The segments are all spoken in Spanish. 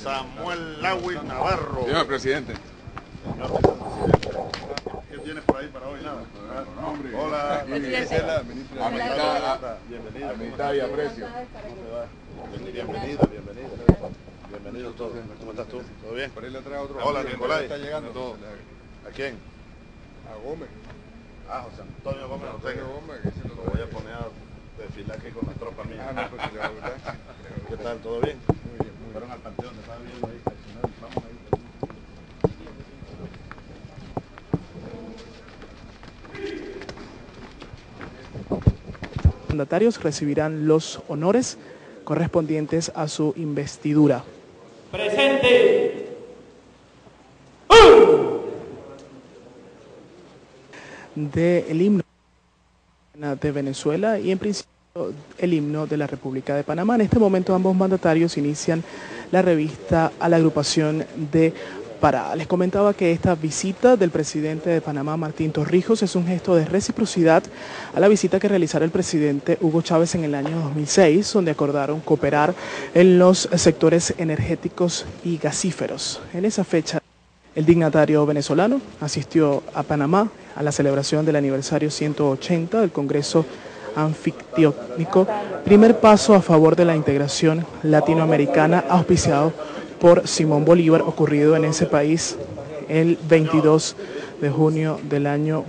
Samuel Lewis Navarro. Señor presidente. Señor vicepresidente. ¿Qué tienes por ahí para hoy? Nada. Hola, Gisela, ministra de Amistad, bienvenida. Amistad y Aprecio. Bienvenido todos. ¿Cómo estás tú? ¿Todo bien? Por ahí le trae otro. Hola, Nicolás. Está llegando todo. ¿A quién? A Gómez. José Antonio Gómez Ortega. Antonio Gómez, que se Lo voy a poner a desfilar aquí con las tropas mías. no, pues se le va a gustar. ¿Qué tal? ¿Todo bien? Muy bien, muy Fueron bien. al panteón, estaba viendo ahí. Vamos ahí. Mandatarios recibirán los honores correspondientes a su investidura. Presente. Del himno de Venezuela y en principio el himno de la República de Panamá. En este momento ambos mandatarios inician la revista a la agrupación de Parada. Les comentaba que esta visita del presidente de Panamá, Martín Torrijos, es un gesto de reciprocidad a la visita que realizara el presidente Hugo Chávez en el año 2006, donde acordaron cooperar en los sectores energéticos y gasíferos. En esa fecha, el dignatario venezolano asistió a Panamá a la celebración del aniversario 180 del Congreso Anfictiónico, primer paso a favor de la integración latinoamericana auspiciado por Simón Bolívar, ocurrido en ese país el 22 de junio del año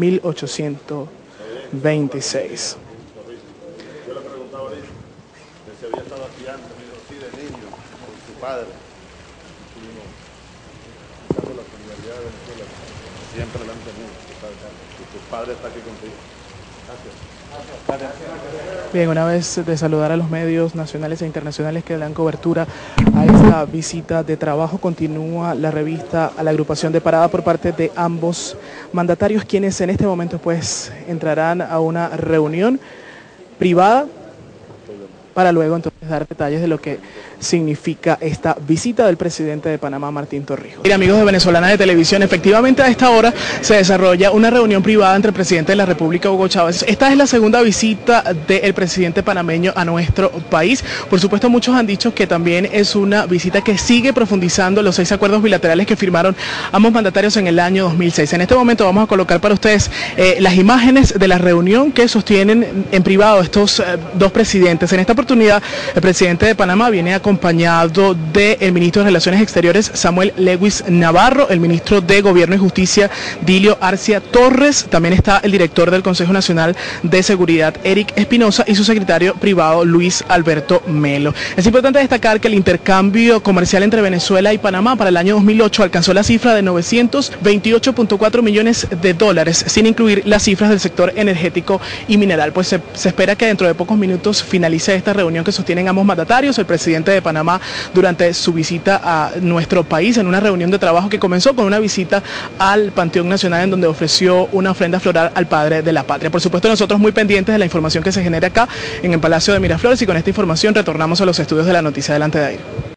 1826. Yo le preguntaba ahorita que si había estado aquí antes, me dijo sí, de niño, con su padre. Estuvimos buscando la solidaridad de Venezuela. Siempre la han tenido, tú sabes, Carlos. Y tu padre está aquí contigo. Gracias. Bien, una vez de saludar a los medios nacionales e internacionales que le dan cobertura a esta visita de trabajo, continúa la revista a la agrupación de Parada por parte de ambos mandatarios, quienes en este momento pues entrarán a una reunión privada para luego entonces dar detalles de lo que significa esta visita del presidente de Panamá, Martín Torrijos. Mira, amigos de Venezolana de Televisión, efectivamente a esta hora se desarrolla una reunión privada entre el presidente de la República, Hugo Chávez. Esta es la segunda visita del presidente panameño a nuestro país. Por supuesto, muchos han dicho que también es una visita que sigue profundizando los 6 acuerdos bilaterales que firmaron ambos mandatarios en el año 2006. En este momento vamos a colocar para ustedes las imágenes de la reunión que sostienen en privado estos dos presidentes. En esta oportunidad, el presidente de Panamá viene acompañado del ministro de Relaciones Exteriores, Samuel Lewis Navarro, el ministro de Gobierno y Justicia, Dilio Arcia Torres, también está el director del Consejo Nacional de Seguridad, Eric Espinosa, y su secretario privado, Luis Alberto Melo. Es importante destacar que el intercambio comercial entre Venezuela y Panamá para el año 2008 alcanzó la cifra de 928.4 millones de dólares, sin incluir las cifras del sector energético y mineral. Pues se espera que dentro de pocos minutos finalice esta reunión que sostienen ambos mandatarios. El presidente de Panamá, durante su visita a nuestro país, en una reunión de trabajo que comenzó con una visita al Panteón Nacional, en donde ofreció una ofrenda floral al padre de la patria. Por supuesto, nosotros muy pendientes de la información que se genera acá en el Palacio de Miraflores, y con esta información retornamos a los estudios de la noticia. Delante de ahí.